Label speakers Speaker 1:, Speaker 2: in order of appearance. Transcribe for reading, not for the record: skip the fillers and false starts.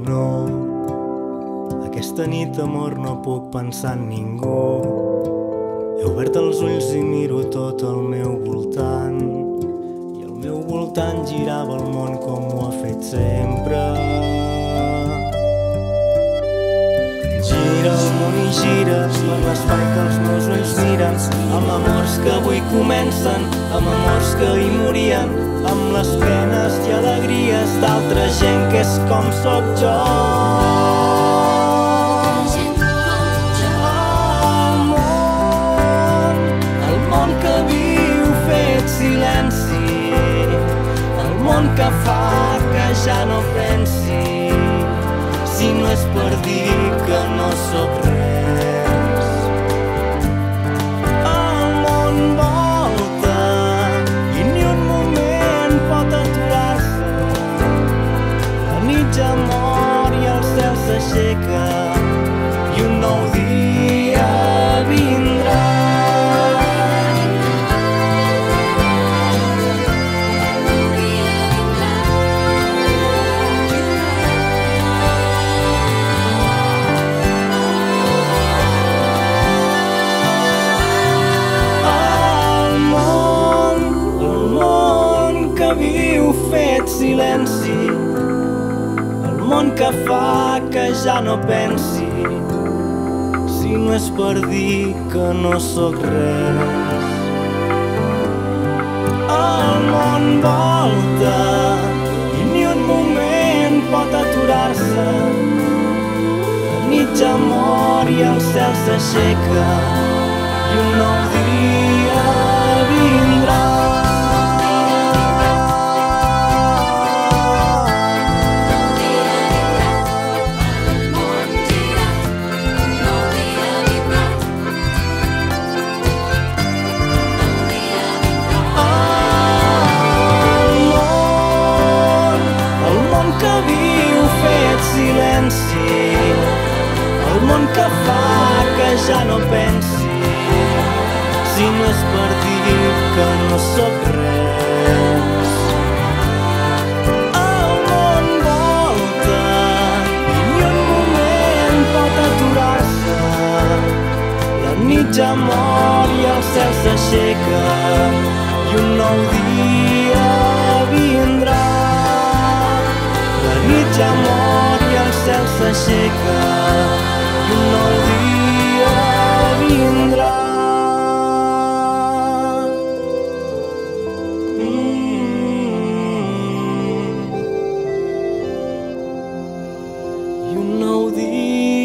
Speaker 1: No, aquesta nit, amor, no puc pensar en ningú. He obert els ulls i miro tot al meu voltant, i al meu voltant girava el món com ho ha fet sempre. Gira el món i gira per l'espai que els meus ulls miren, amb amors que avui comencen, amb amors que hi morien, amb les penes i alegries d'altra gent que és com sóc jo. El món que viu fet silenci, el món que fa que ja no pensi, si no és per dir que no sóc res. El món volta i ni un moment pot aturar-se. La nit ja mor i el cel s'aixeca i un nou dia vindrà. Viu fet silenci, el món que fa que ja no pensi, si no és per dir que no sóc res. El món volta i ni un moment pot aturar-se. La nit ja mor i el cel s'aixeca i un nou dia vindrà. El món que fa que ja no pensi, si no és per dir que no sóc res. El món volta i ni un moment pot aturar-se. La nit ja mor i el cel s'aixeca i un nou dia vindrà. La nit ja mor i el cel s'aixeca i un nou dia vindrà. I un nou dia